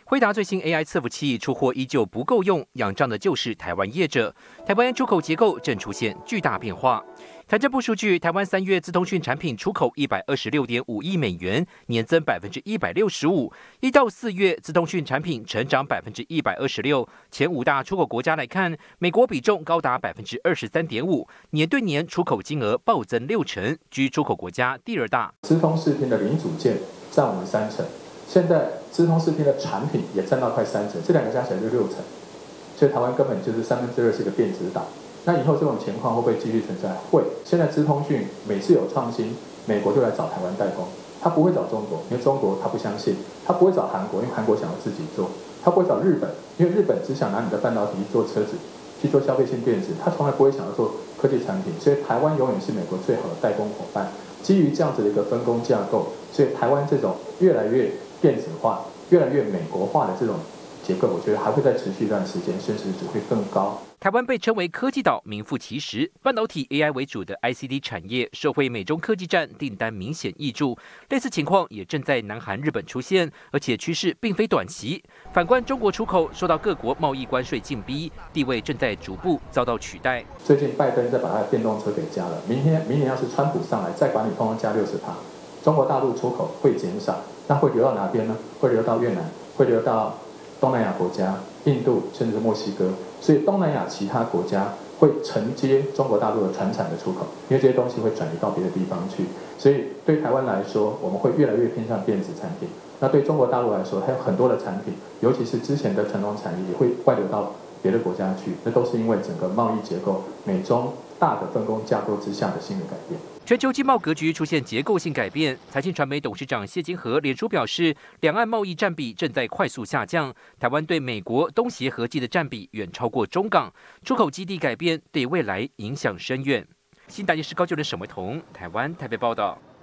辉达最新 AI 伺服器出货依旧不够用，仰仗的就是台湾业者。台湾出口结构正出现巨大变化。财政部数据，台湾3月资通讯产品出口126.5亿美元，年增165%。1到4月资通讯产品成长126%。前5大出口国家来看，美国比重高达23.5%，年对年出口金额暴增60%，居出口国家第2大。 资通视听的零组件占我们3成。现在资通视听的产品也占到快3成，这2个加起来就6成，所以台湾根本就是2/3是一个电子岛。那以后这种情况会不会继续存在？会。现在资通讯每次有创新，美国就来找台湾代工，他不会找中国，因为中国他不相信；他不会找韩国，因为韩国想要自己做；他不会找日本，因为日本只想拿你的半导体去做车子，去做消费性电子，他从来不会想要做科技产品。所以台湾永远是美国最好的代工伙伴。基于这样子的一个分工架构，所以台湾这种越来越电子化、越来越美国化的这种结构，我觉得还会再持续一段时间，甚至只会更高。 台湾被称为科技岛，名副其实。半导体 AI 为主的 ICD 产业，社会美中科技战订单明显挹注。类似情况也正在南韩、日本出现，而且趋势并非短期。反观中国出口，受到各国贸易关税禁逼，地位正在逐步遭到取代。 最近拜登再把他的电动车给加了，明年要是川普上来，再把你通通加60%，中国大陆出口会减少，那会流到哪边呢？会流到越南，会流到东南亚国家、印度，甚至墨西哥。所以东南亚其他国家会承接中国大陆的传产的出口，因为这些东西会转移到别的地方去。所以对台湾来说，我们会越来越偏向电子产品。那对中国大陆来说，还有很多的产品，尤其是之前的传统产业，也会外流到别的国家去。那都是因为整个贸易结构、美中大的分工架构之下的新的改变。 全球经贸格局出现结构性改变。财信传媒董事长谢金河脸书表示，两岸贸易占比正在快速下降，台湾对美国、东协合计的占比远超过中港，出口基地改变对未来影响深远。新大电视高就人沈维彤，台湾台北报道。